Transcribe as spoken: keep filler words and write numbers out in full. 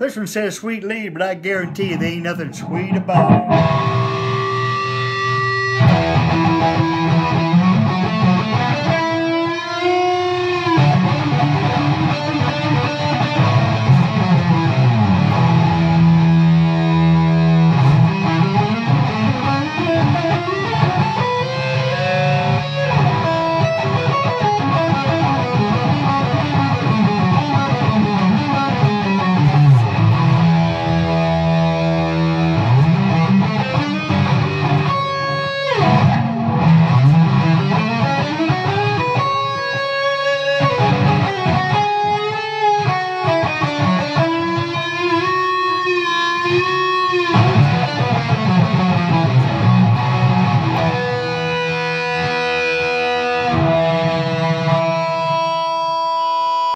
This one says sweet lead, but I guarantee you there ain't nothing sweet about it.